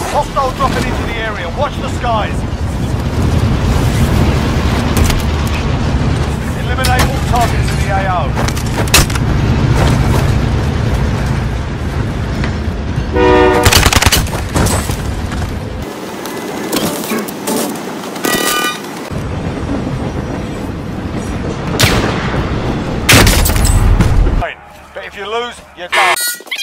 Hostile dropping into the area. Watch the skies. Eliminate all targets in the AO. But if you lose, you're done.